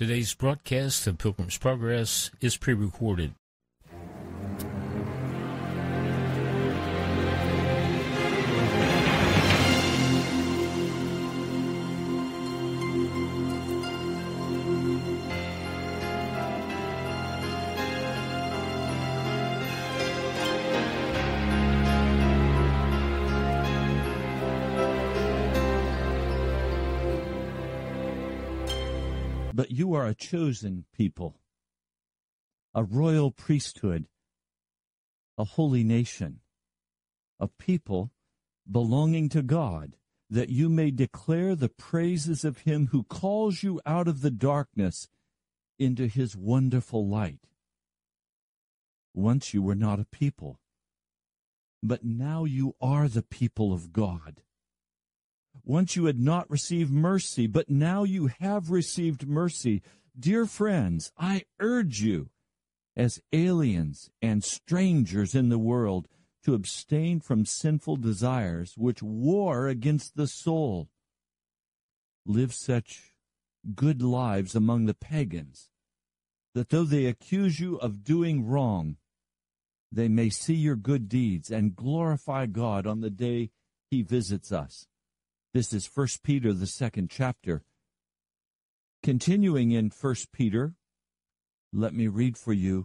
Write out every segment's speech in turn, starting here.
Today's broadcast of Pilgrim's Progress is pre-recorded. But you are a chosen people, a royal priesthood, a holy nation, a people belonging to God, that you may declare the praises of him who calls you out of the darkness into his wonderful light. Once you were not a people, but now you are the people of God. Once you had not received mercy, but now you have received mercy. Dear friends, I urge you, as aliens and strangers in the world, to abstain from sinful desires which war against the soul. Live such good lives among the pagans, that though they accuse you of doing wrong, they may see your good deeds and glorify God on the day he visits us. This is 1 Peter, the 2nd chapter. Continuing in 1 Peter, let me read for you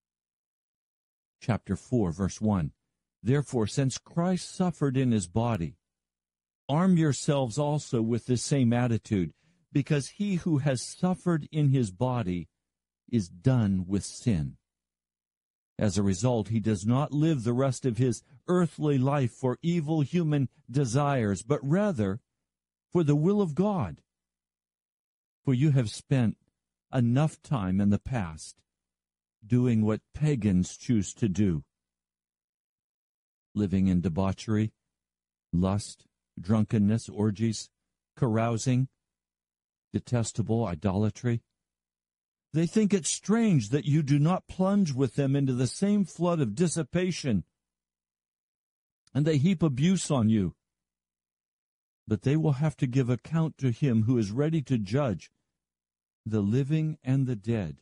chapter 4, verse 1. Therefore, since Christ suffered in his body, arm yourselves also with this same attitude, because he who has suffered in his body is done with sin. As a result, he does not live the rest of his earthly life for evil human desires, but rather for the will of God. For you have spent enough time in the past doing what pagans choose to do, living in debauchery, lust, drunkenness, orgies, carousing, detestable idolatry. They think it strange that you do not plunge with them into the same flood of dissipation, and they heap abuse on you. But they will have to give account to him who is ready to judge the living and the dead.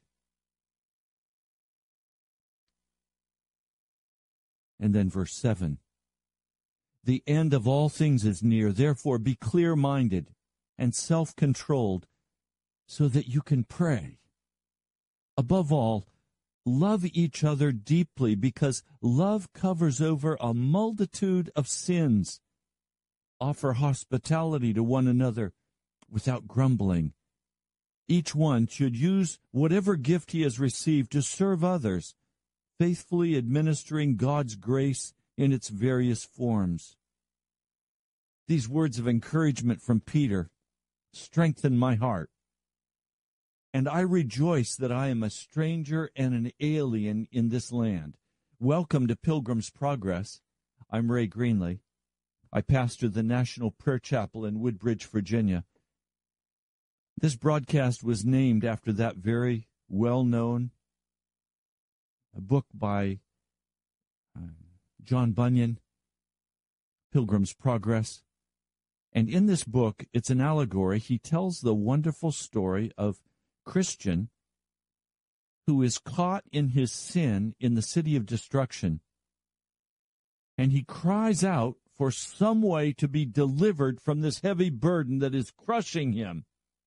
And then verse 7. The end of all things is near, therefore be clear-minded and self-controlled, so that you can pray. Above all, love each other deeply, because love covers over a multitude of sins. Offer hospitality to one another without grumbling. Each one should use whatever gift he has received to serve others, faithfully administering God's grace in its various forms. These words of encouragement from Peter strengthen my heart. And I rejoice that I am a stranger and an alien in this land. Welcome to Pilgrim's Progress. I'm Ray Greenley. I pastor the National Prayer Chapel in Woodbridge, Virginia. This broadcast was named after that very well-known book by John Bunyan, Pilgrim's Progress. And in this book, it's an allegory. He tells the wonderful story of Christian who is caught in his sin in the city of destruction, and he cries out for some way to be delivered from this heavy burden that is crushing him.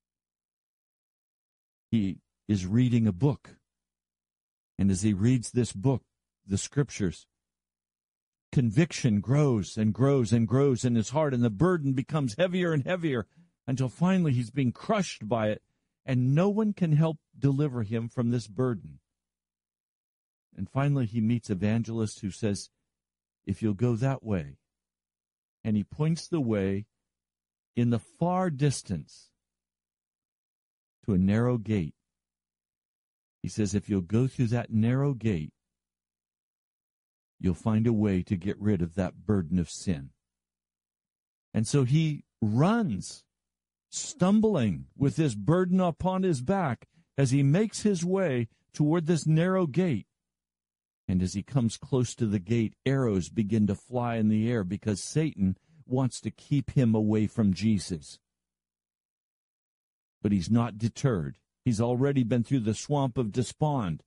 He is reading a book, and as he reads this book, the scriptures, conviction grows and grows and grows in his heart, and the burden becomes heavier and heavier until finally he's being crushed by it. And no one can help deliver him from this burden. And finally he meets Evangelist who says, if you'll go that way. And he points the way in the far distance to a narrow gate. He says, if you'll go through that narrow gate, you'll find a way to get rid of that burden of sin. And so he runs, stumbling with this burden upon his back as he makes his way toward this narrow gate. And as he comes close to the gate, arrows begin to fly in the air because Satan wants to keep him away from Jesus. But he's not deterred. He's already been through the swamp of despond.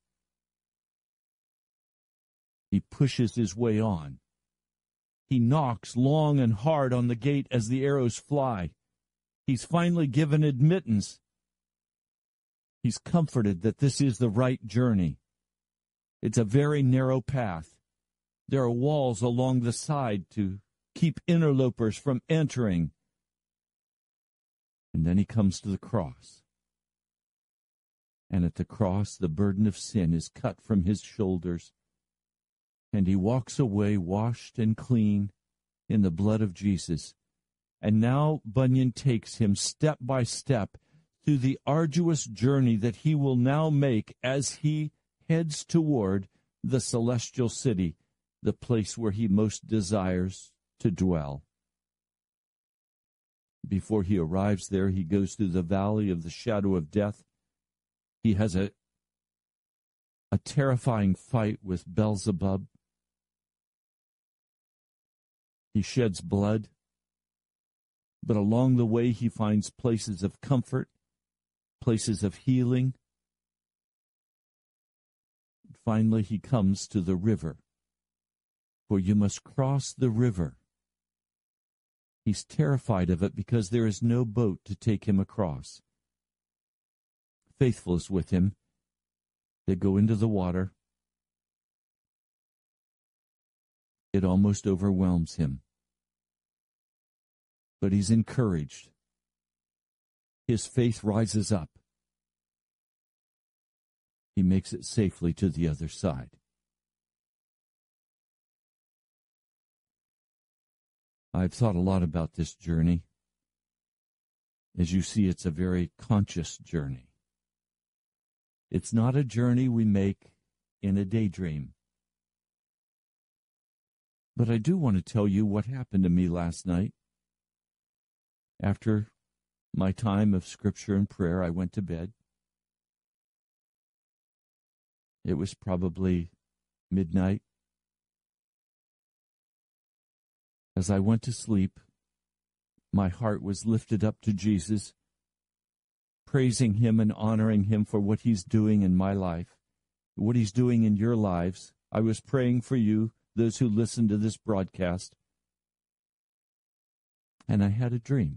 He pushes his way on. He knocks long and hard on the gate as the arrows fly. He's finally given admittance. He's comforted that this is the right journey. It's a very narrow path. There are walls along the side to keep interlopers from entering. And then he comes to the cross. And at the cross, the burden of sin is cut from his shoulders. And he walks away washed and clean in the blood of Jesus. And now Bunyan takes him step by step through the arduous journey that he will now make as he heads toward the celestial city, the place where he most desires to dwell. Before he arrives there, he goes through the valley of the shadow of death. He has a terrifying fight with Beelzebub. He sheds blood, but along the way he finds places of comfort, places of healing. Finally, he comes to the river, for you must cross the river. He's terrified of it because there is no boat to take him across. Faithful is with him. They go into the water. It almost overwhelms him. But he's encouraged. His faith rises up. He makes it safely to the other side. I've thought a lot about this journey. As you see, it's a very conscious journey. It's not a journey we make in a daydream. But I do want to tell you what happened to me last night. After my time of scripture and prayer, I went to bed. It was probably midnight. As I went to sleep, my heart was lifted up to Jesus, praising him and honoring him for what he's doing in my life, what he's doing in your lives. I was praying for you, those who listen to this broadcast. And I had a dream.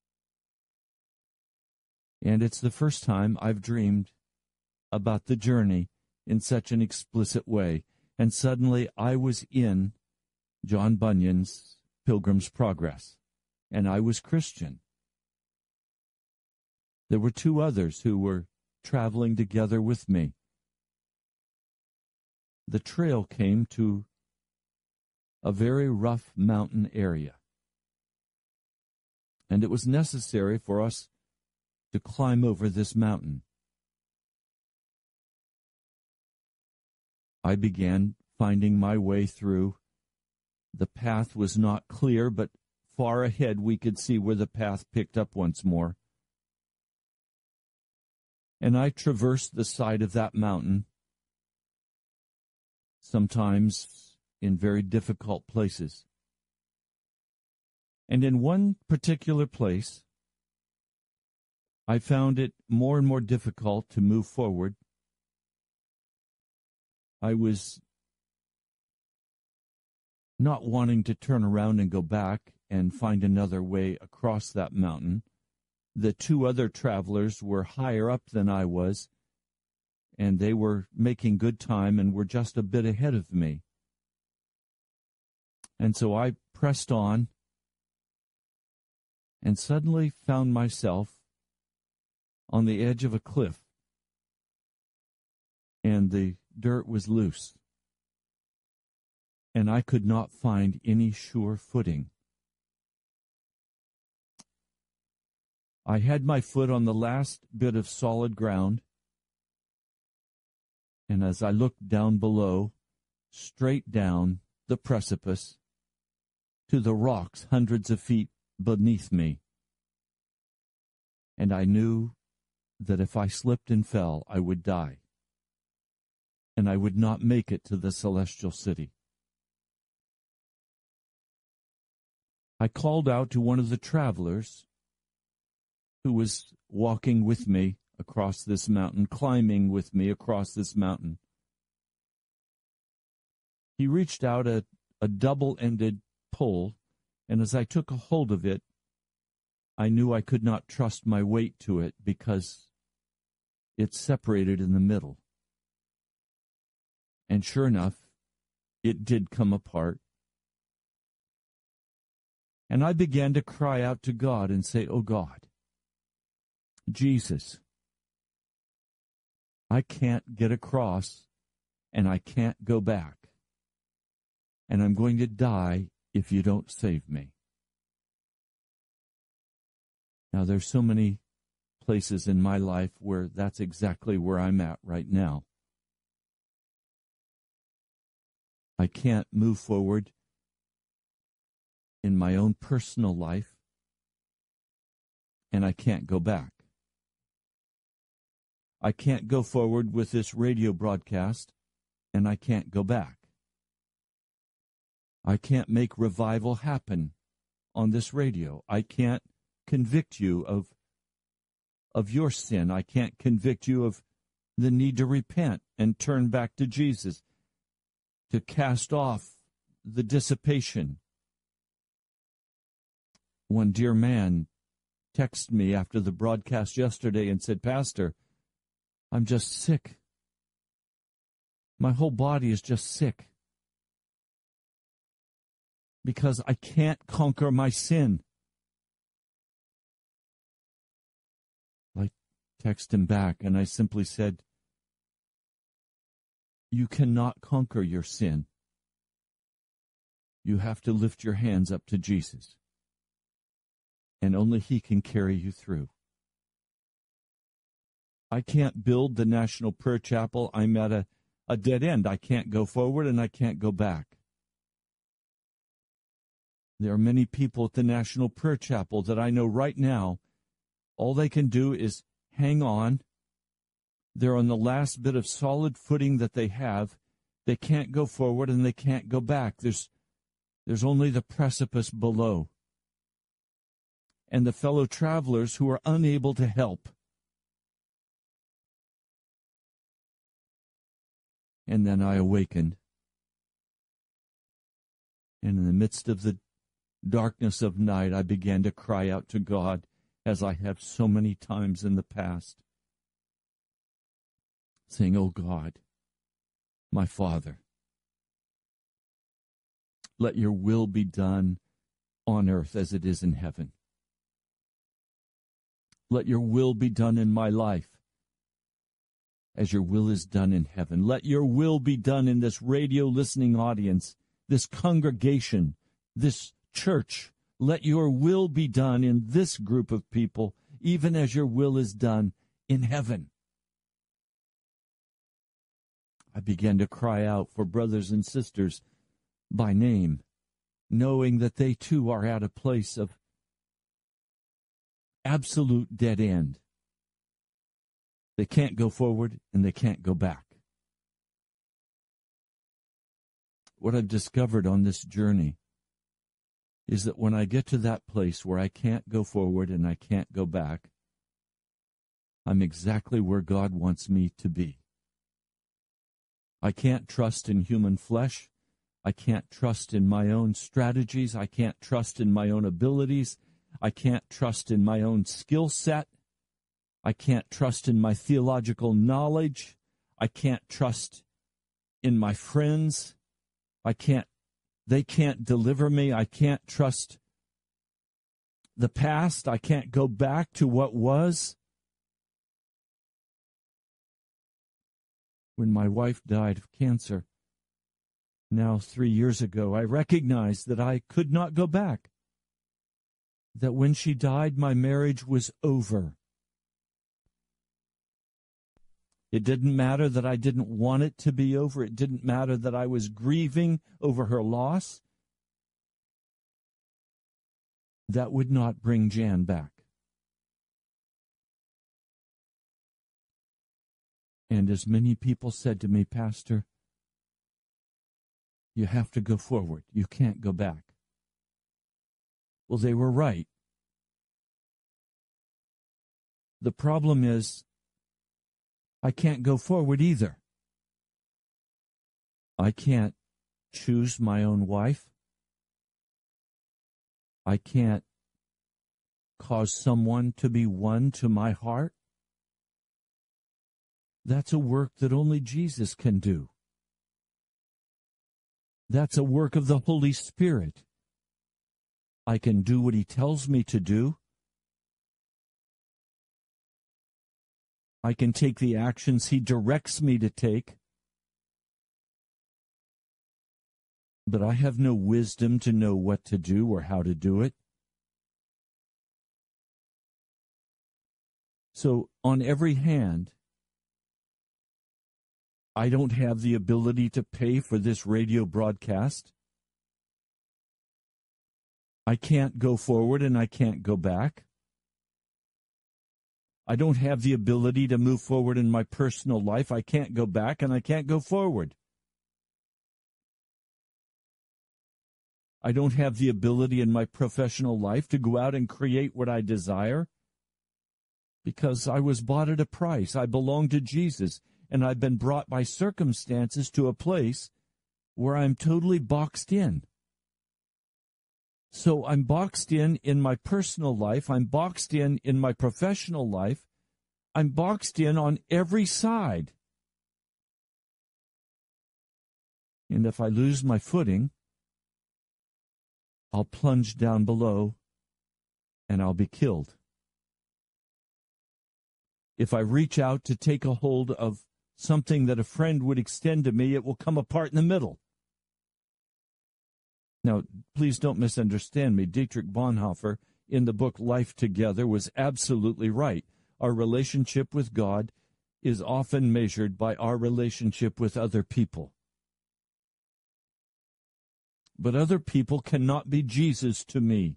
And it's the first time I've dreamed about the journey in such an explicit way. And suddenly I was in John Bunyan's Pilgrim's Progress, and I was Christian. There were two others who were traveling together with me. The trail came to a very rough mountain area, and it was necessary for us to climb over this mountain. I began finding my way through. The path was not clear, but far ahead we could see where the path picked up once more. And I traversed the side of that mountain, sometimes in very difficult places. And in one particular place, I found it more and more difficult to move forward. I was not wanting to turn around and go back and find another way across that mountain. The two other travelers were higher up than I was, and they were making good time and were just a bit ahead of me. And so I pressed on and suddenly found myself on the edge of a cliff, and the dirt was loose. And I could not find any sure footing. I had my foot on the last bit of solid ground, and as I looked down below, straight down the precipice, to the rocks hundreds of feet beneath me, and I knew that if I slipped and fell, I would die, and I would not make it to the celestial city. I called out to one of the travelers who was walking with me across this mountain, climbing with me across this mountain. He reached out a double-ended pole, and as I took a hold of it, I knew I could not trust my weight to it because it separated in the middle. And sure enough, it did come apart. And I began to cry out to God and say, "Oh God, Jesus, I can't get across and I can't go back. And I'm going to die if you don't save me." Now, there's so many places in my life where that's exactly where I'm at right now. I can't move forward in my own personal life, and I can't go back. I can't go forward with this radio broadcast, and I can't go back. I can't make revival happen on this radio. I can't convict you of your sin. I can't convict you of the need to repent and turn back to Jesus, to cast off the dissipation. One dear man texted me after the broadcast yesterday and said, "Pastor, I'm just sick. My whole body is just sick because I can't conquer my sin." I texted him back and I simply said, "You cannot conquer your sin. You have to lift your hands up to Jesus, and only He can carry you through. I can't build the National Prayer Chapel. I'm at a dead end. I can't go forward and I can't go back. There are many people at the National Prayer Chapel that I know right now, all they can do is hang on. They're on the last bit of solid footing that they have. They can't go forward and they can't go back. There's only the precipice below. And the fellow travelers who are unable to help. And then I awakened. And in the midst of the darkness of night, I began to cry out to God, as I have so many times in the past, saying, "Oh God, my Father, let your will be done on earth as it is in heaven. Let your will be done in my life as your will is done in heaven. Let your will be done in this radio listening audience, this congregation, this church. Let your will be done in this group of people, even as your will is done in heaven." I began to cry out for brothers and sisters by name, knowing that they too are at a place of absolute dead end. They can't go forward and they can't go back. What I've discovered on this journey is that when I get to that place where I can't go forward and I can't go back, I'm exactly where God wants me to be. I can't trust in human flesh. I can't trust in my own strategies. I can't trust in my own abilities. I can't trust in my own skill set. I can't trust in my theological knowledge. I can't trust in my friends. They can't deliver me. I can't trust the past. I can't go back to what was. When my wife died of cancer, now 3 years ago, I recognized that I could not go back. That when she died, my marriage was over. It didn't matter that I didn't want it to be over. It didn't matter that I was grieving over her loss. That would not bring Jan back. And as many people said to me, "Pastor, you have to go forward. You can't go back." Well, they were right. The problem is I can't go forward either. I can't choose my own wife. I can't cause someone to be won to my heart. That's a work that only Jesus can do. That's a work of the Holy Spirit. I can do what He tells me to do. I can take the actions He directs me to take. But I have no wisdom to know what to do or how to do it. So, on every hand, I don't have the ability to pay for this radio broadcast. I can't go forward and I can't go back. I don't have the ability to move forward in my personal life. I can't go back and I can't go forward. I don't have the ability in my professional life to go out and create what I desire because I was bought at a price. I belong to Jesus, and I've been brought by circumstances to a place where I'm totally boxed in. So I'm boxed in my personal life. I'm boxed in my professional life. I'm boxed in on every side. And if I lose my footing, I'll plunge down below and I'll be killed. If I reach out to take a hold of something that a friend would extend to me, it will come apart in the middle. Now, please don't misunderstand me. Dietrich Bonhoeffer, in the book Life Together, was absolutely right. Our relationship with God is often measured by our relationship with other people. But other people cannot be Jesus to me.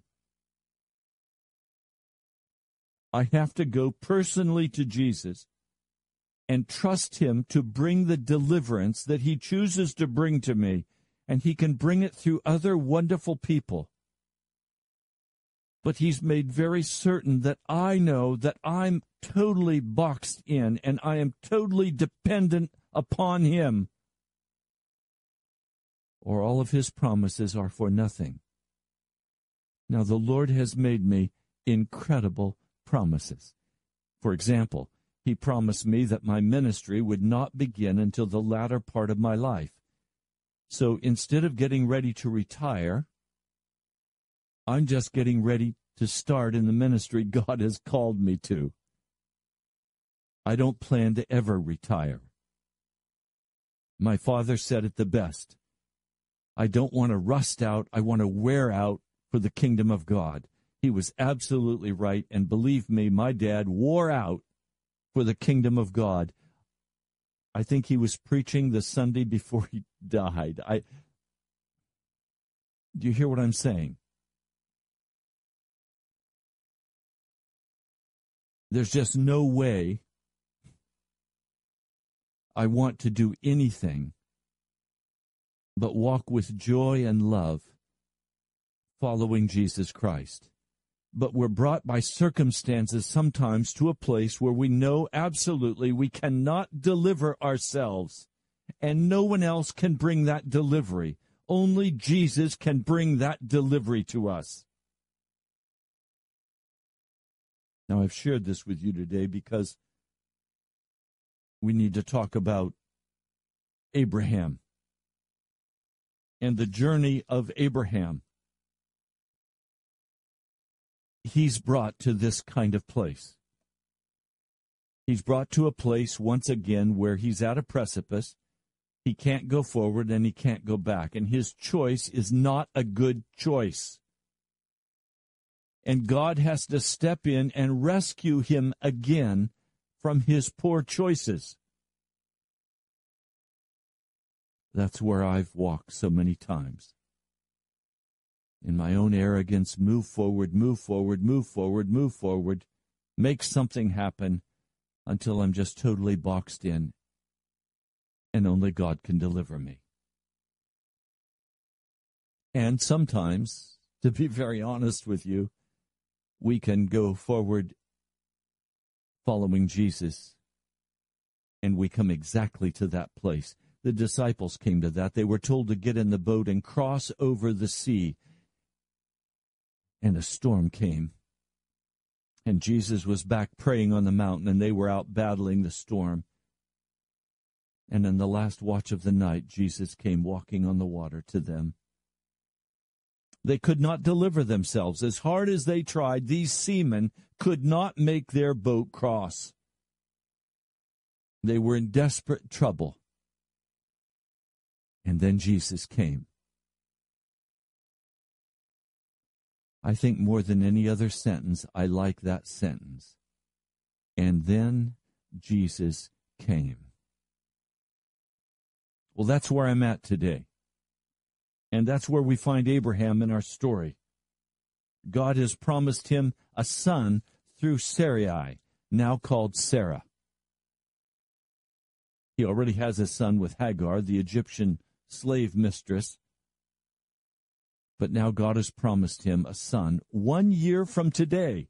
I have to go personally to Jesus and trust Him to bring the deliverance that He chooses to bring to me, and He can bring it through other wonderful people. But He's made very certain that I know that I'm totally boxed in and I am totally dependent upon Him, or all of His promises are for nothing. Now, the Lord has made me incredible promises. For example, He promised me that my ministry would not begin until the latter part of my life. So instead of getting ready to retire, I'm just getting ready to start in the ministry God has called me to. I don't plan to ever retire. My father said it the best. I don't want to rust out, I want to wear out for the kingdom of God. He was absolutely right, and believe me, my dad wore out for the kingdom of God. I think he was preaching the Sunday before he died. Do you hear what I'm saying? There's just no way I want to do anything but walk with joy and love following Jesus Christ. But we're brought by circumstances sometimes to a place where we know absolutely we cannot deliver ourselves, and no one else can bring that delivery. Only Jesus can bring that delivery to us. Now, I've shared this with you today because we need to talk about Abraham and the journey of Abraham. He's brought to this kind of place. He's brought to a place once again where he's at a precipice. He can't go forward and he can't go back. And his choice is not a good choice. And God has to step in and rescue him again from his poor choices. That's where I've walked so many times. In my own arrogance, move forward, move forward, move forward, move forward, make something happen until I'm just totally boxed in, and only God can deliver me. And sometimes, to be very honest with you, we can go forward following Jesus And we come exactly to that place. The disciples came to that. They were told to get in the boat and cross over the sea. And a storm came. And Jesus was back praying on the mountain, and they were out battling the storm. And in the last watch of the night, Jesus came walking on the water to them. They could not deliver themselves. As hard as they tried, these seamen could not make their boat cross. They were in desperate trouble. And then Jesus came. I think more than any other sentence, I like that sentence. And then Jesus came. Well, that's where I'm at today. And that's where we find Abraham in our story. God has promised him a son through Sarai, now called Sarah. He already has a son with Hagar, the Egyptian slave mistress. But now God has promised him a son 1 year from today.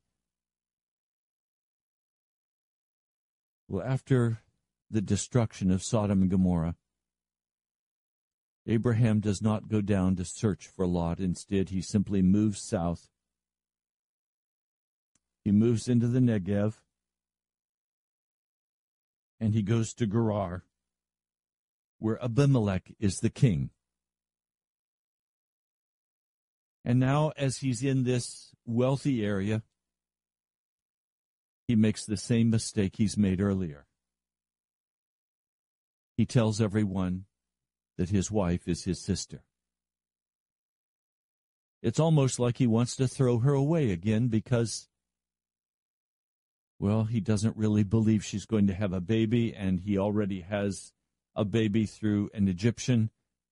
Well, after the destruction of Sodom and Gomorrah, Abraham does not go down to search for Lot. Instead, he simply moves south. He moves into the Negev, and he goes to Gerar, where Abimelech is the king. And now, as he's in this wealthy area, he makes the same mistake he's made earlier. He tells everyone that his wife is his sister. It's almost like he wants to throw her away again because, well, he doesn't really believe she's going to have a baby, and he already has a baby through an Egyptian.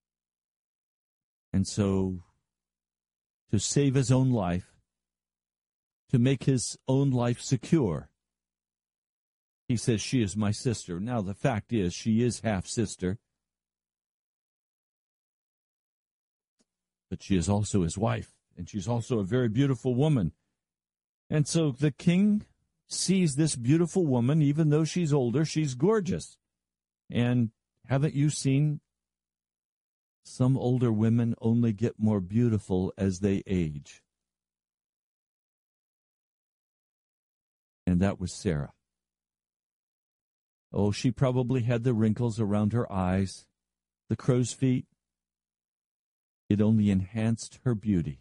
And so, to save his own life, to make his own life secure, he says, she is my sister. Now, the fact is, she is half-sister, but she is also his wife, and she's also a very beautiful woman. And so the king sees this beautiful woman, even though she's older, she's gorgeous. And haven't you seen some older women only get more beautiful as they age? And that was Sarah. Oh, she probably had the wrinkles around her eyes, the crow's feet. It only enhanced her beauty.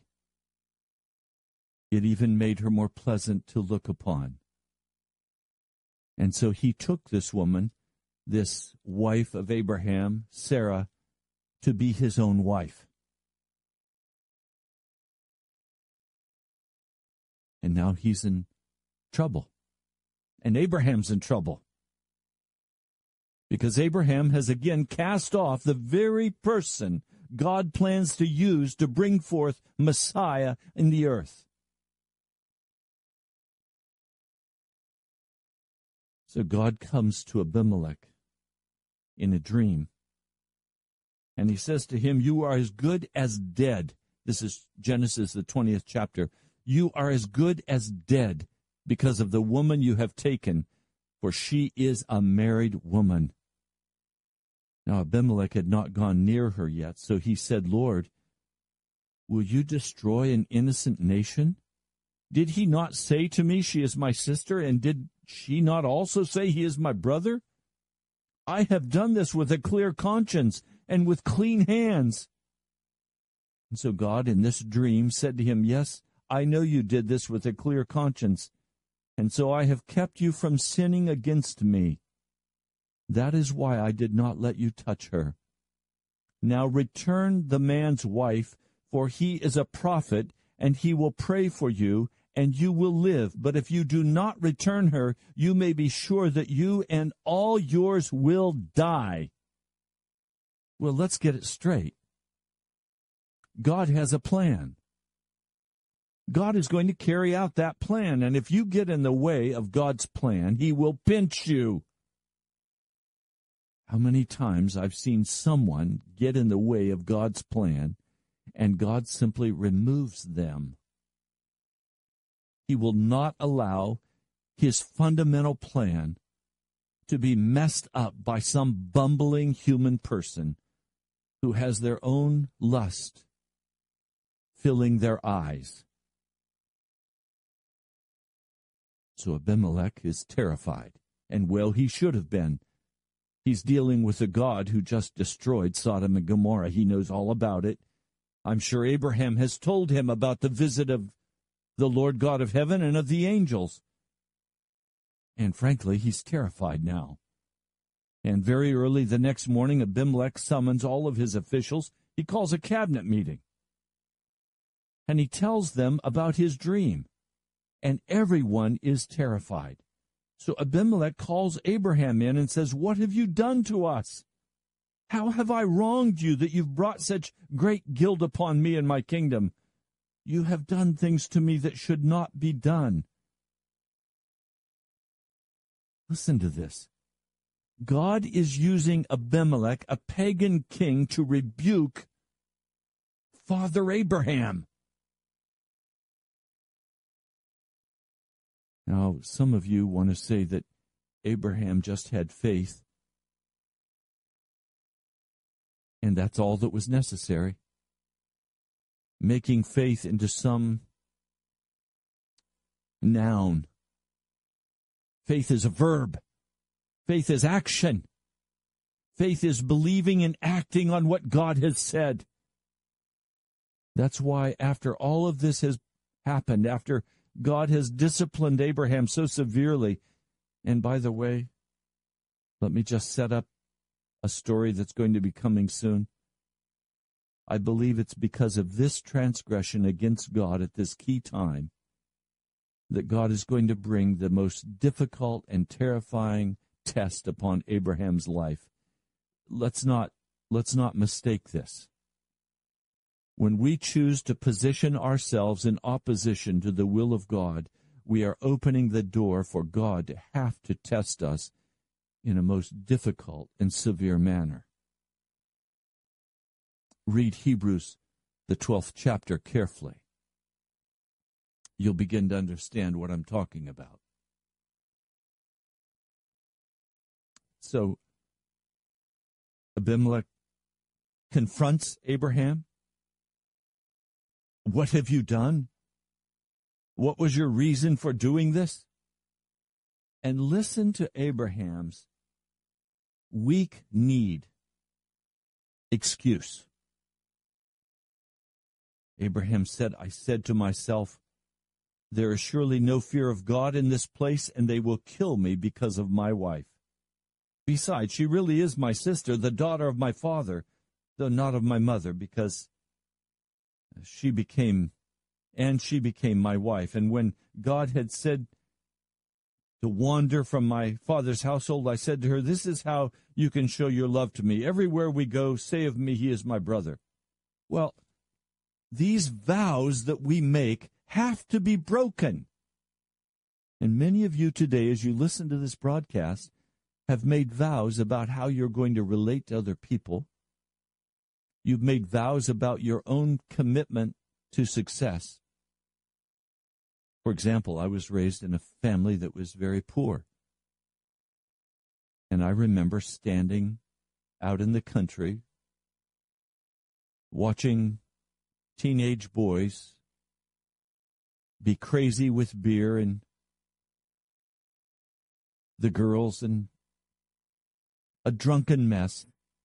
It even made her more pleasant to look upon. And so he took this woman, this wife of Abraham, Sarah, to be his own wife. And now he's in trouble. And Abraham's in trouble. Because Abraham has again cast off the very person God plans to use to bring forth Messiah in the earth. So God comes to Abimelech in a dream. And he says to him, you are as good as dead. This is Genesis, the 20th chapter. You are as good as dead because of the woman you have taken, for she is a married woman. Now Abimelech had not gone near her yet, so he said, Lord, will you destroy an innocent nation? Did he not say to me, she is my sister, and did she not also say he is my brother? I have done this with a clear conscience and with clean hands. And so God, in this dream, said to him, yes, I know you did this with a clear conscience, and so I have kept you from sinning against me. That is why I did not let you touch her. Now return the man's wife, for he is a prophet, and he will pray for you, and you will live. But if you do not return her, you may be sure that you and all yours will die. Well, let's get it straight. God has a plan. God is going to carry out that plan, and if you get in the way of God's plan, he will pinch you. How many times I've seen someone get in the way of God's plan, and God simply removes them. He will not allow his fundamental plan to be messed up by some bumbling human person who has their own lust filling their eyes. So Abimelech is terrified, and well, he should have been. He's dealing with a God who just destroyed Sodom and Gomorrah. He knows all about it. I'm sure Abraham has told him about the visit of the Lord God of heaven and of the angels. And frankly, he's terrified now. And very early the next morning, Abimelech summons all of his officials. He calls a cabinet meeting. And he tells them about his dream. And everyone is terrified. So Abimelech calls Abraham in and says, "What have you done to us? How have I wronged you that you've brought such great guilt upon me and my kingdom? You have done things to me that should not be done." Listen to this. God is using Abimelech, a pagan king, to rebuke Father Abraham. Now, some of you want to say that Abraham just had faith, and that's all that was necessary. Making faith into some noun. Faith is a verb. Faith is action. Faith is believing and acting on what God has said. That's why after all of this has happened, after God has disciplined Abraham so severely, and by the way, let me just set up a story that's going to be coming soon. I believe it's because of this transgression against God at this key time that God is going to bring the most difficult and terrifying test upon Abraham's life. Let's not mistake this. When we choose to position ourselves in opposition to the will of God, we are opening the door for God to have to test us in a most difficult and severe manner. Read Hebrews, the 12th chapter, carefully. You'll begin to understand what I'm talking about. So, Abimelech confronts Abraham. What have you done? What was your reason for doing this? And listen to Abraham's weak need excuse. Abraham said, "I said to myself, there is surely no fear of God in this place, and they will kill me because of my wife. Besides, she really is my sister, the daughter of my father, though not of my mother, because she became my wife. And when God had said to wander from my father's household, I said to her, this is how you can show your love to me. Everywhere we go, say of me, he is my brother." Well, these vows that we make have to be broken. And many of you today, as you listen to this broadcast, have made vows about how you're going to relate to other people. You've made vows about your own commitment to success. For example, I was raised in a family that was very poor. And I remember standing out in the country, watching teenage boys be crazy with beer and the girls and a drunken mess.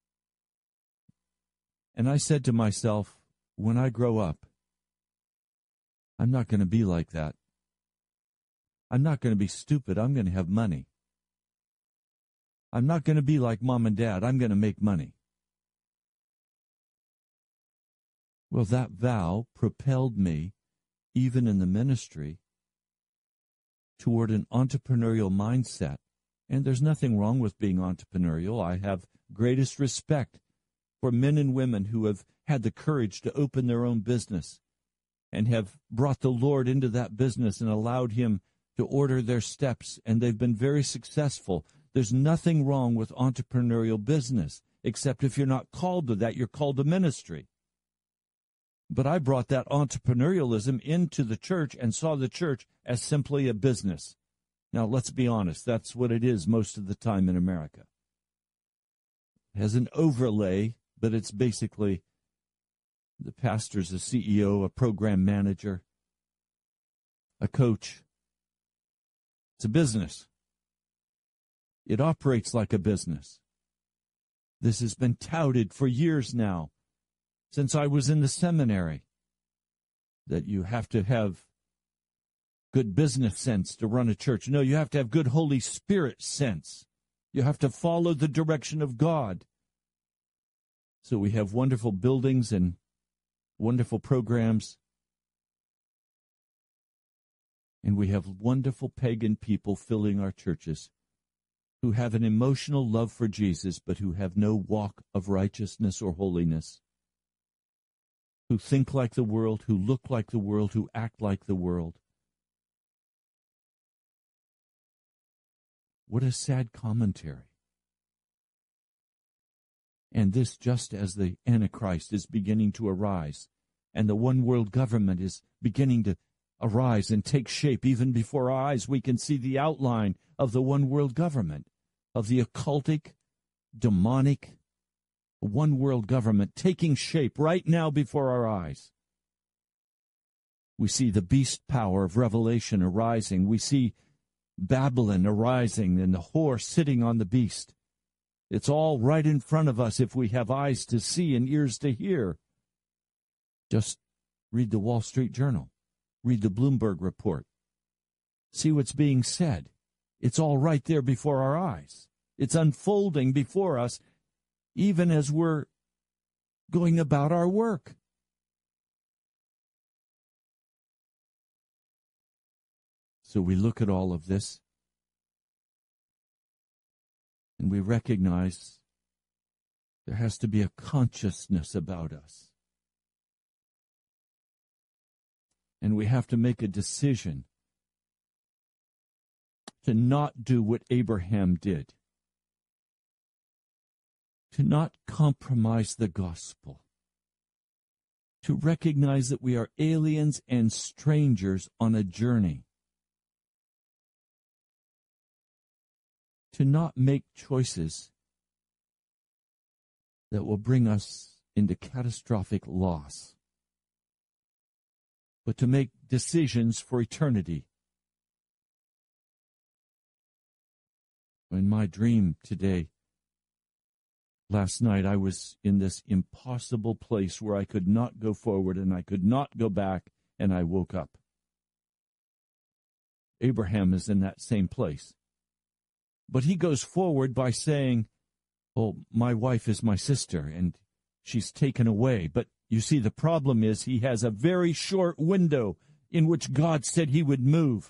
And I said to myself, when I grow up, I'm not going to be like that. I'm not going to be stupid. I'm going to have money. I'm not going to be like mom and dad. I'm going to make money. Well, that vow propelled me, even in the ministry, toward an entrepreneurial mindset. And there's nothing wrong with being entrepreneurial. I have greatest respect for men and women who have had the courage to open their own business and have brought the Lord into that business and allowed him to order their steps, and they've been very successful. There's nothing wrong with entrepreneurial business, except if you're not called to that, you're called to ministry. But I brought that entrepreneurialism into the church and saw the church as simply a business. Now, let's be honest. That's what it is most of the time in America. It has an overlay, but it's basically the pastor's a CEO, a program manager, a coach. It's a business. It operates like a business. This has been touted for years now, since I was in the seminary, that you have to have good business sense to run a church. No, you have to have good Holy Spirit sense. You have to follow the direction of God. So we have wonderful buildings and wonderful programs. And we have wonderful pagan people filling our churches who have an emotional love for Jesus, but who have no walk of righteousness or holiness, who think like the world, who look like the world, who act like the world. What a sad commentary. And this just as the Antichrist is beginning to arise, and the one world government is beginning to arise and take shape. Even before our eyes, we can see the outline of the one world government, of the occultic, demonic, one world government taking shape right now before our eyes. We see the beast power of Revelation arising. We see Babylon arising and the whore sitting on the beast. It's all right in front of us if we have eyes to see and ears to hear. Just read the Wall Street Journal. Read the Bloomberg report. See what's being said. It's all right there before our eyes. It's unfolding before us even as we're going about our work. So we look at all of this and we recognize there has to be a consciousness about us. And we have to make a decision to not do what Abraham did, to not compromise the gospel, to recognize that we are aliens and strangers on a journey, to not make choices that will bring us into catastrophic loss, but to make decisions for eternity. In my dream today, last night, I was in this impossible place where I could not go forward and I could not go back, and I woke up. Abraham is in that same place. But he goes forward by saying, "Oh, my wife is my sister, and she's taken away." But you see, the problem is he has a very short window in which God said he would move.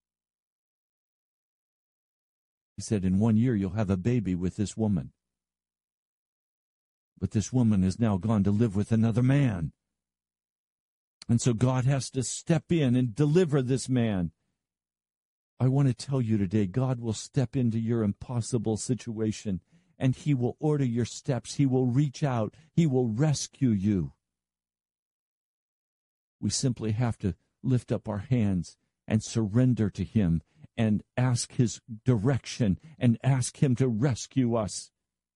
He said, in 1 year you'll have a baby with this woman. But this woman has now gone to live with another man. And so God has to step in and deliver this man. I want to tell you today, God will step into your impossible situation, and he will order your steps. He will reach out. He will rescue you. We simply have to lift up our hands and surrender to him and ask his direction and ask him to rescue us.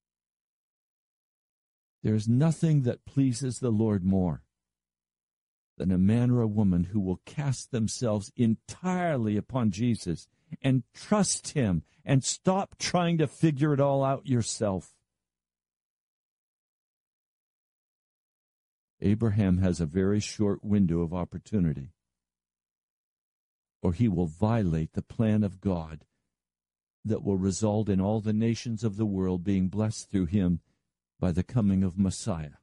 There is nothing that pleases the Lord more than a man or a woman who will cast themselves entirely upon Jesus and trust him and stop trying to figure it all out yourself. Abraham has a very short window of opportunity, or he will violate the plan of God that will result in all the nations of the world being blessed through him by the coming of Messiah.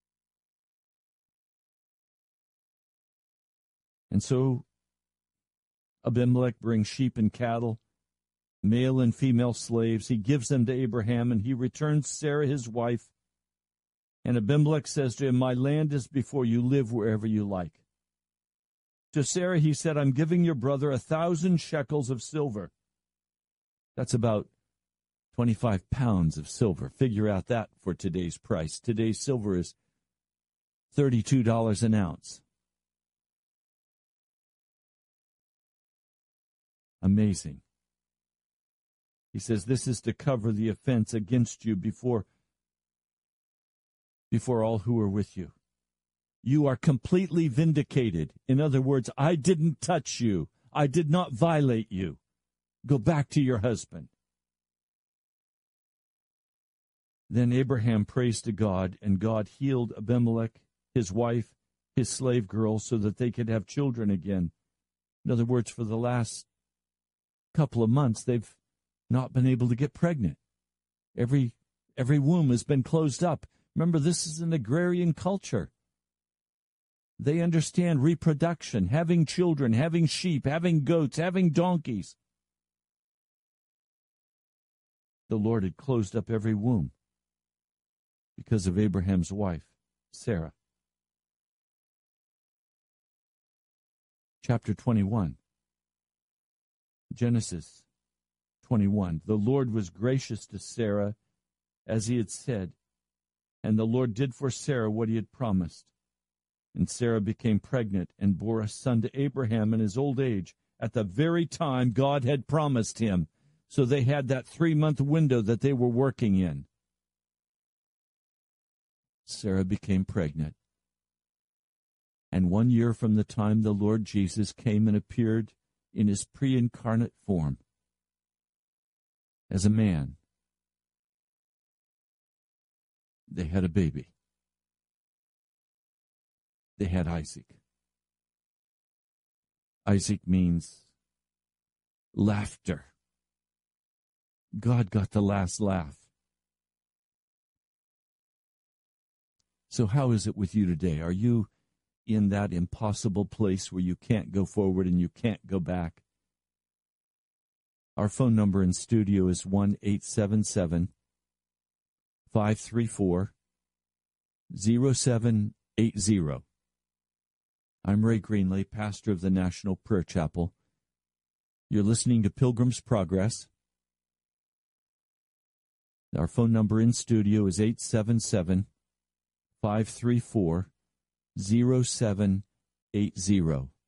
And so Abimelech brings sheep and cattle, male and female slaves. He gives them to Abraham, and he returns Sarah his wife. And Abimelech says to him, "My land is before you, live wherever you like." To Sarah he said, "I'm giving your brother 1,000 shekels of silver." That's about 25 pounds of silver. Figure out that for today's price. Today's silver is $32 an ounce. Amazing. He says this is to cover the offense against you before all who are with you. You are completely vindicated. In other words, I didn't touch you. I did not violate you. Go back to your husband. Then Abraham prays to God, and God healed Abimelech, his wife, his slave girl, so that they could have children again. In other words, for the last couple of months, they've not been able to get pregnant. Every womb has been closed up. Remember, this is an agrarian culture. They understand reproduction, having children, having sheep, having goats, having donkeys. The Lord had closed up every womb because of Abraham's wife, Sarah. Chapter 21. Genesis 21. The Lord was gracious to Sarah, as he had said, and the Lord did for Sarah what he had promised. And Sarah became pregnant and bore a son to Abraham in his old age, at the very time God had promised him. So they had that 3-month window that they were working in. Sarah became pregnant. And 1 year from the time the Lord Jesus came and appeared in his pre-incarnate form as a man, they had a baby. They had Isaac. Isaac means laughter. God got the last laugh. So how is it with you today? Are you in that impossible place where you can't go forward and you can't go back? Our phone number in studio is 1-877-534-0780. I'm Ray Greenley, pastor of the National Prayer Chapel. You're listening to Pilgrim's Progress. Our phone number in studio is 877-534-0780.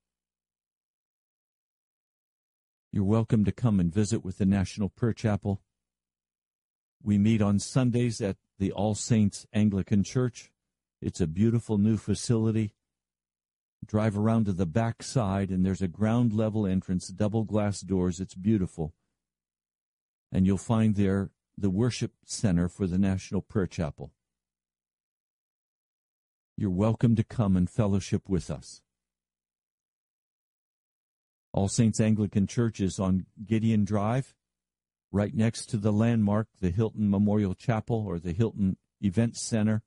You're welcome to come and visit with the National Prayer Chapel. We meet on Sundays at the All Saints Anglican Church. It's a beautiful new facility. Drive around to the back side, and there's a ground level entrance, double glass doors. It's beautiful. And you'll find there the worship center for the National Prayer Chapel. You're welcome to come and fellowship with us. All Saints Anglican Church is on Gideon Drive, right next to the landmark, the Hilton Memorial Chapel or the Hilton Event Center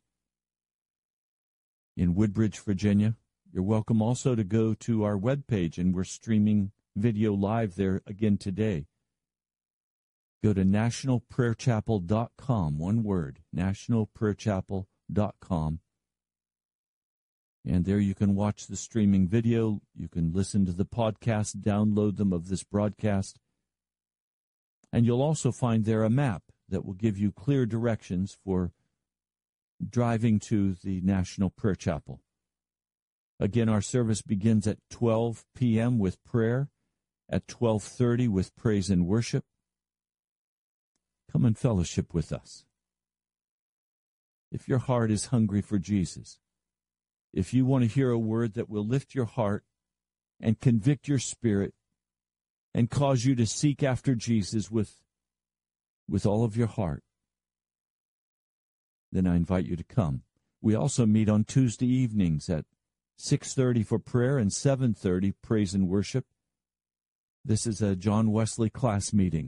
in Woodbridge, Virginia. You're welcome also to go to our webpage, and we're streaming video live there again today. Go to nationalprayerchapel.com, one word, nationalprayerchapel.com. And there you can watch the streaming video. You can listen to the podcast, download them of this broadcast. And you'll also find there a map that will give you clear directions for driving to the National Prayer Chapel. Again, our service begins at 12 p.m. with prayer, at 12:30 with praise and worship. Come and fellowship with us. If your heart is hungry for Jesus, if you want to hear a word that will lift your heart and convict your spirit and cause you to seek after Jesus with all of your heart, then I invite you to come. We also meet on Tuesday evenings at 6:30 for prayer and 7:30 praise and worship. This is a John Wesley class meeting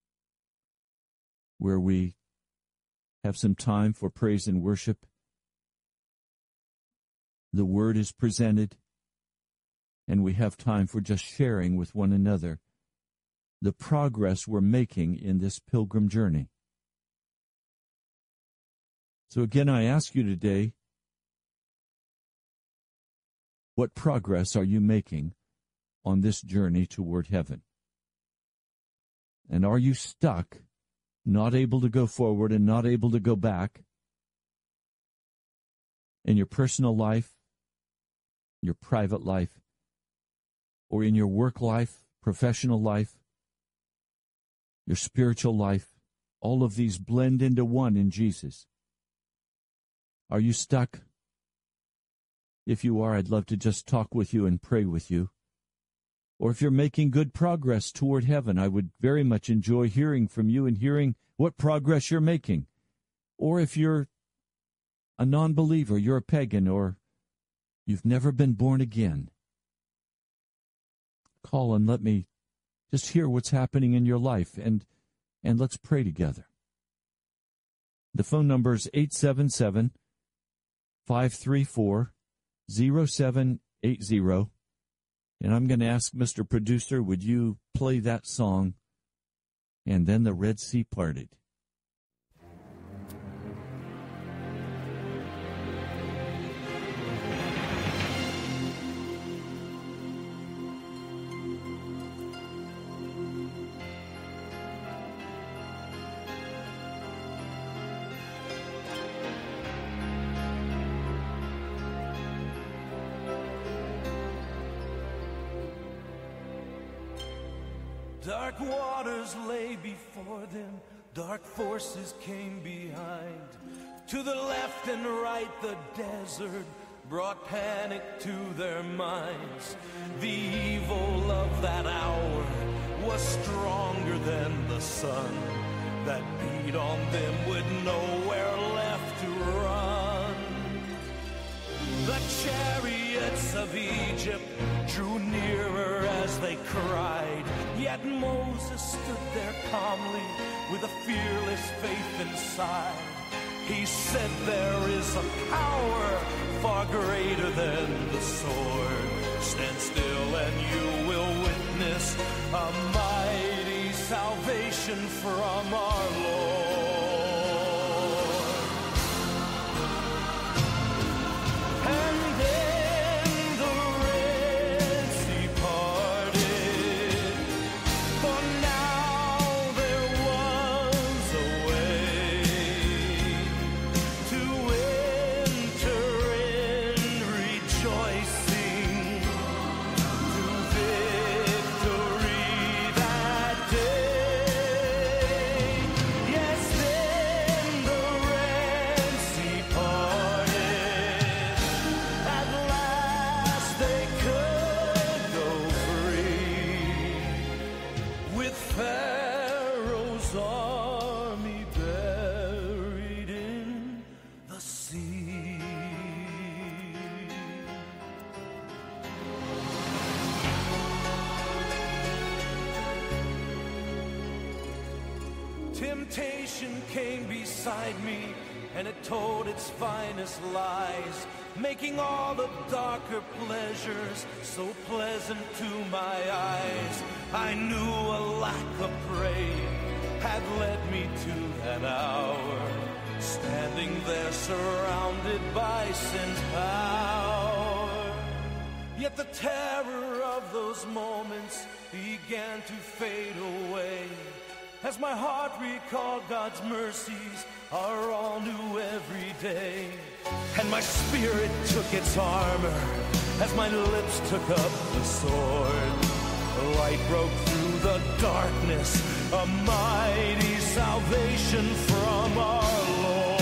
where we have some time for praise and worship. The word is presented, and we have time for just sharing with one another the progress we're making in this pilgrim journey. So again, I ask you today, what progress are you making on this journey toward heaven? And are you stuck, not able to go forward and not able to go back in your personal life, your private life, or in your work life, professional life? your spiritual life. All of these blend into one in Jesus. Are you stuck? If you are, I'd love to just talk with you and pray with you. Or if you're making good progress toward heaven, I would very much enjoy hearing from you and hearing what progress you're making. Or if you're a non-believer, you're a pagan, or you've never been born again, call and let me just hear what's happening in your life, and let's pray together. The phone number is 877-534-0780. And I'm going to ask Mr. Producer, would you play that song, And Then the Red Sea Parted? Dark waters lay before them, dark forces came behind. To the left and right the desert brought panic to their minds. The evil of that hour was stronger than the sun that beat on them with nowhere left to run. The chariots of Egypt drew nearer as they cried, yet Moses stood there calmly with a fearless faith inside. He said, there is a power far greater than the sword. Stand still and you will witness a mighty salvation from our Lord. And then the Red Sea parted, for now there was a way to enter in rejoicing to victory that day. Yes, then the Red Sea parted. At last they could go free, with Pharaoh's army buried in the sea. Temptation came beside me, and it told its finest lies, making all the darker pleasures so pleasant to my eyes. I knew a lack of praying had led me to that hour, standing there surrounded by sin's power. Yet the terror of those moments began to fade away, as my heart recalled God's mercies are all new every day. And my spirit took its armor as my lips took up the sword. The light broke through the darkness, a mighty salvation from our Lord.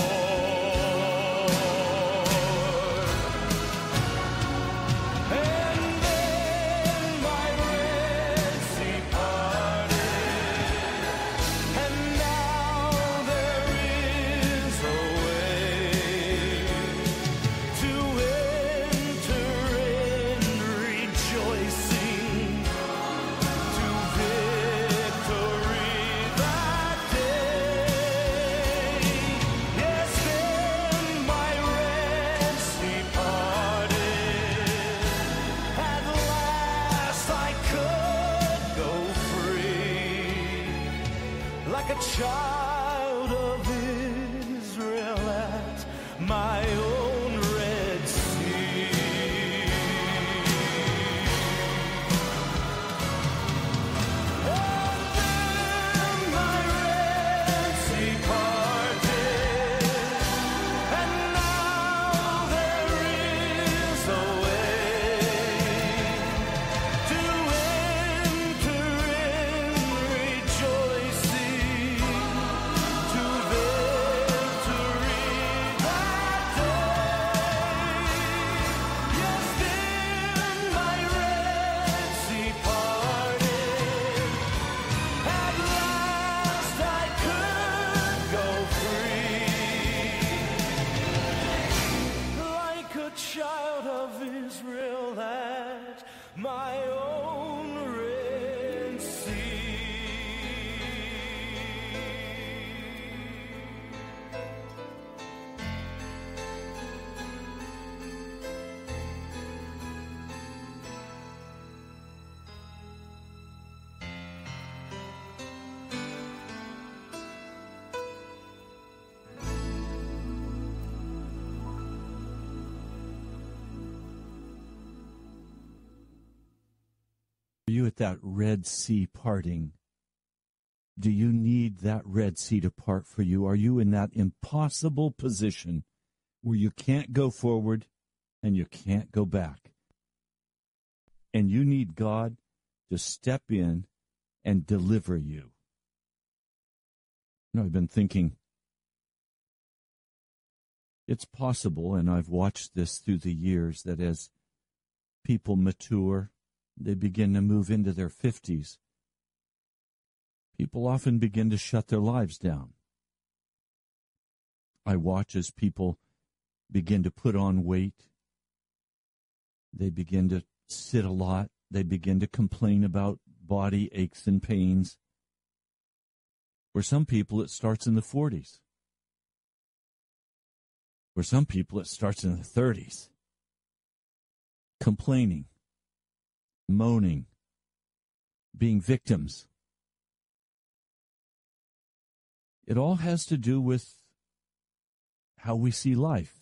And then my Red Sea parted, and now there is a way to enter in rejoicing to victory that day. my own Red Sea. Are you at that Red Sea parting? Do you need that Red Sea to part for you? Are you in that impossible position where you can't go forward and you can't go back? And you need God to step in and deliver you. You know, I've been thinking, it's possible, and I've watched this through the years, that as people mature, they begin to move into their 50s. People often begin to shut their lives down. I watch as people begin to put on weight. They begin to sit a lot. They begin to complain about body aches and pains. For some people, it starts in the 40s. For some people, it starts in the 30s. Complaining, moaning, being victims. It all has to do with how we see life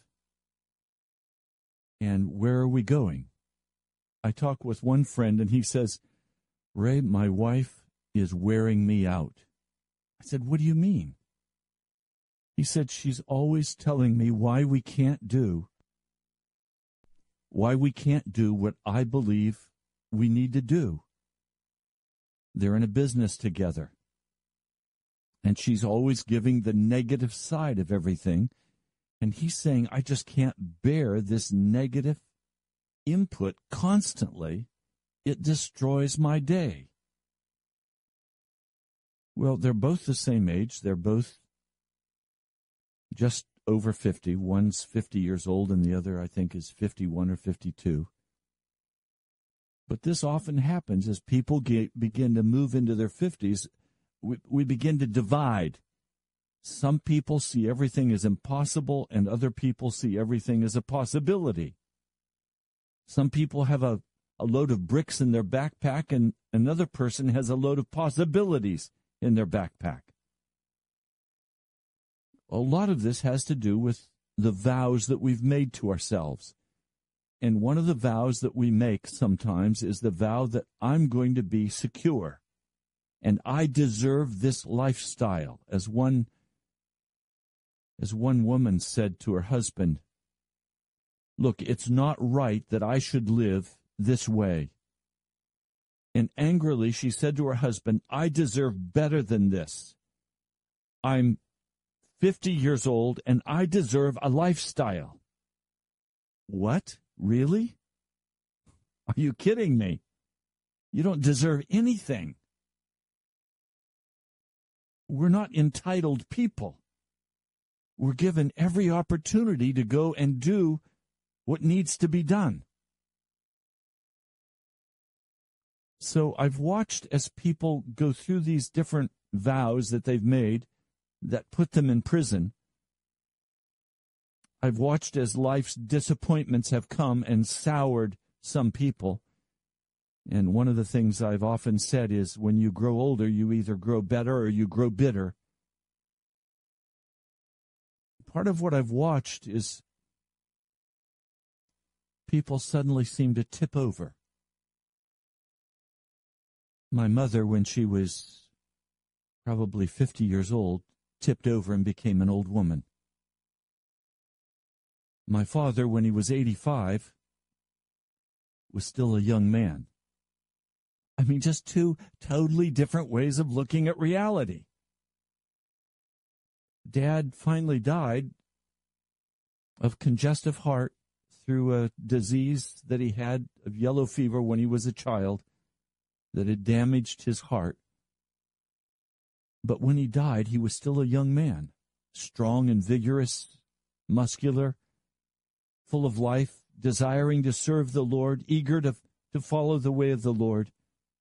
and where are we going. I talk with one friend and he says, "Ray, my wife is wearing me out." I said, "What do you mean?" He said, "She's always telling me why we can't do what I believe we need to do." They're in a business together. And she's always giving the negative side of everything. And he's saying, "I just can't bear this negative input constantly. It destroys my day." Well, they're both the same age. They're both just over 50. One's 50 years old and the other, I think, is 51 or 52. But this often happens as people begin to move into their 50s. We begin to divide. Some people see everything as impossible and other people see everything as a possibility. Some people have a load of bricks in their backpack and another person has a load of possibilities in their backpack. A lot of this has to do with the vows that we've made to ourselves. And one of the vows that we make sometimes is the vow that I'm going to be secure. And I deserve this lifestyle. As one woman said to her husband, "Look, it's not right that I should live this way." And angrily she said to her husband, "I deserve better than this. I'm 50 years old and I deserve a lifestyle." What? Really? Are you kidding me? You don't deserve anything. We're not entitled people. We're given every opportunity to go and do what needs to be done. So I've watched as people go through these different vows that they've made that put them in prison. I've watched as life's disappointments have come and soured some people. And one of the things I've often said is when you grow older, you either grow better or you grow bitter. Part of what I've watched is people suddenly seem to tip over. My mother, when she was probably 50 years old, tipped over and became an old woman. My father, when he was 85, was still a young man. I mean, just two totally different ways of looking at reality. Dad finally died of congestive heart through a disease that he had of yellow fever when he was a child that had damaged his heart. But when he died, he was still a young man, strong and vigorous, muscular, full of life, desiring to serve the Lord, eager to to follow the way of the Lord.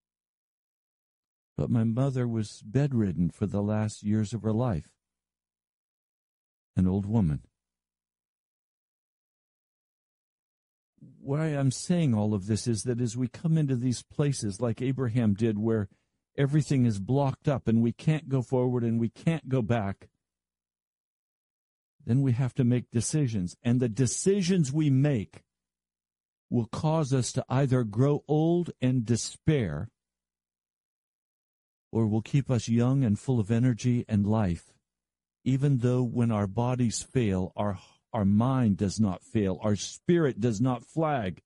But my mother was bedridden for the last years of her life. An old woman. Why I'm saying all of this is that as we come into these places like Abraham did, where everything is blocked up and we can't go forward and we can't go back, then we have to make decisions. And the decisions we make will cause us to either grow old and despair, or will keep us young and full of energy and life, even though when our bodies fail, our mind does not fail, our spirit does not flag.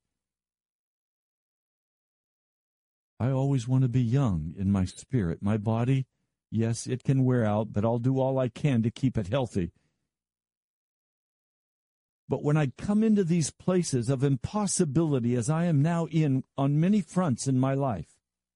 I always want to be young in my spirit. My body, yes, it can wear out, but I'll do all I can to keep it healthy. But when I come into these places of impossibility, as I am now in on many fronts in my life,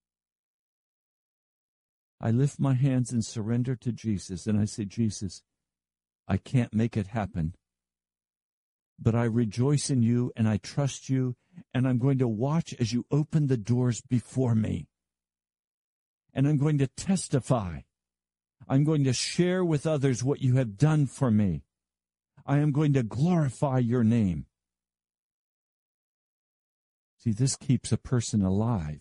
I lift my hands and surrender to Jesus, and I say, Jesus, I can't make it happen, but I rejoice in you, and I trust you, and I'm going to watch as you open the doors before me. And I'm going to testify. I'm going to share with others what you have done for me. I am going to glorify your name. See, this keeps a person alive.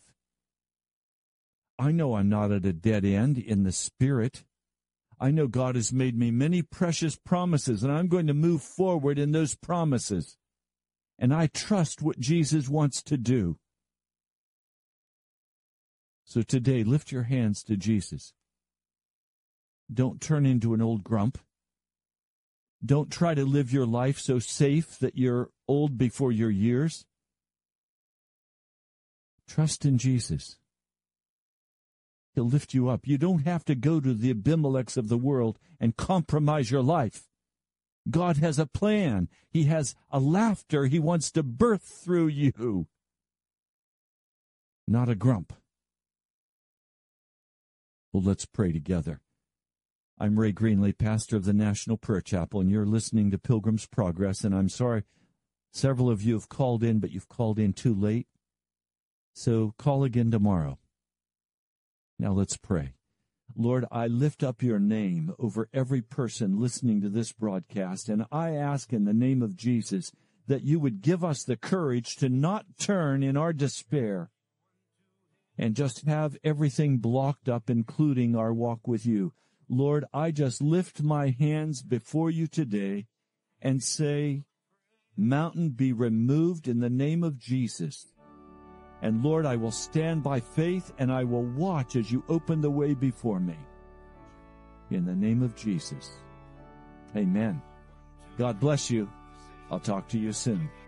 I know I'm not at a dead end in the spirit. I know God has made me many precious promises, and I'm going to move forward in those promises. And I trust what Jesus wants to do. So today, lift your hands to Jesus. Don't turn into an old grump. Don't try to live your life so safe that you're old before your years. Trust in Jesus. He'll lift you up. You don't have to go to the Abimelechs of the world and compromise your life. God has a plan. He has a laughter He wants to birth through you. Not a grump. Well, let's pray together. I'm Ray Greenley, pastor of the National Prayer Chapel, and you're listening to Pilgrim's Progress, and I'm sorry several of you have called in, but you've called in too late. So call again tomorrow. Now let's pray. Lord, I lift up your name over every person listening to this broadcast, and I ask in the name of Jesus that you would give us the courage to not turn in our despair and just have everything blocked up, including our walk with you. Lord, I just lift my hands before you today and say, mountain be removed in the name of Jesus. And Lord, I will stand by faith, and I will watch as you open the way before me. In the name of Jesus. Amen. God bless you. I'll talk to you soon.